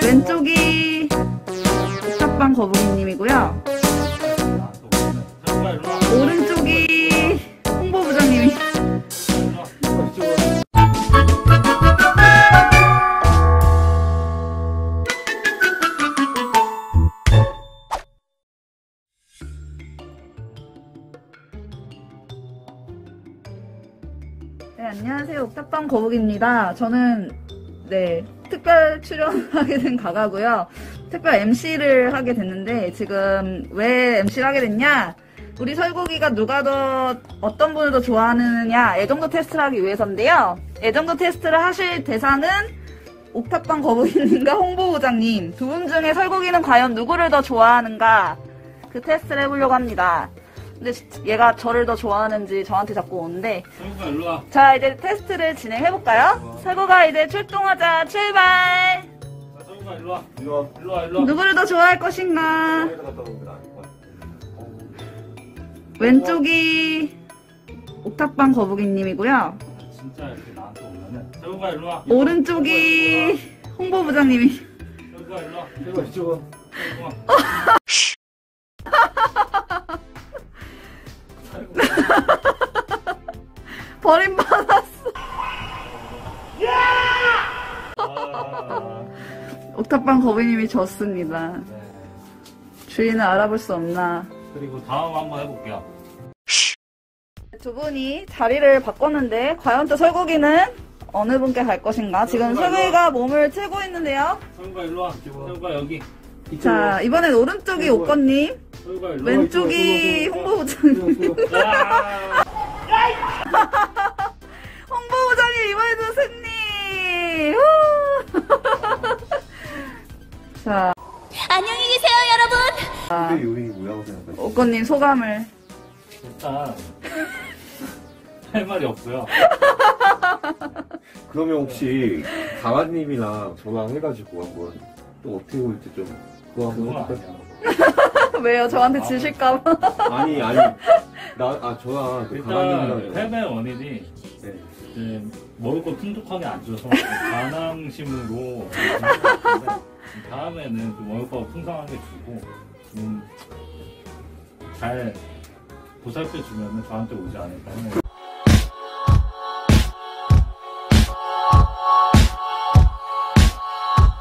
왼쪽이 옥탑방 거북이님이고요. 오른쪽이 홍보부장님이. 네, 안녕하세요. 옥탑방 거북입니다. 저는 특별 출연하게 된 가가고요. 특별 MC를 하게 됐는데, 지금 왜 MC를 하게 됐냐? 우리 설국이가 어떤 분을 더 좋아하느냐 애정도 테스트를 하기 위해서인데요. 애정도 테스트를 하실 대상은 옥탑방 거북이님과 홍보부장님 두 분 중에 설국이는 과연 누구를 더 좋아하는가, 그 테스트를 해보려고 합니다. 근데 얘가 저를 더 좋아하는지 저한테 자꾸 오는데, 설국아 일로 와. 자, 이제 테스트를 진행해볼까요? 설국아, 이제 출동하자. 출발! 자, 설국아 일로 와. 일로 와. 누구를 더 좋아할 것인가? 왼쪽이 옥탑방 거북이님이고요. 진짜 이렇게 나한테 오면은 설국아 일로 와. 오른쪽이 홍보부장님이. 설국아 일로 와. 설국아 이쪽 와. 버림받았어. 옥탑방 거북이님이 졌습니다. 네. 주인을 알아볼 수 없나. 그리고 다음 한번 해볼게요. 두 분이 자리를 바꿨는데 과연 또 설국이는 어느 분께 갈 것인가? 지금 설국이가 몸을 틀고 있는데요. 설국아 일로 와. 설국아 여기. 자, 이번엔 오른쪽이 옥건님, 설국아 일로 와. 왼쪽이 홍보부장님. 홍보부장님, 이번에도 승리! 자, 안녕히 계세요, 여러분. 근데 요인이 뭐라고 생각하세요? 옥건님 소감을. 일단 할 말이 없어요. 그러면 혹시 강아지님이랑 저랑 해가지고 한번 또 어떻게 볼지 좀 그거 한번 그건 해볼까요? 아니야. 왜요? 저한테 지실까봐. 아니 저랑 그 일단 강아지님이랑 패배 원인이 네. 이제 먹을 거 풍족하게 안 줘서 반항심으로 다음에는 좀 먹을 거 풍성하게 주고 잘 보살펴 주면은 저한테 오지 않을까.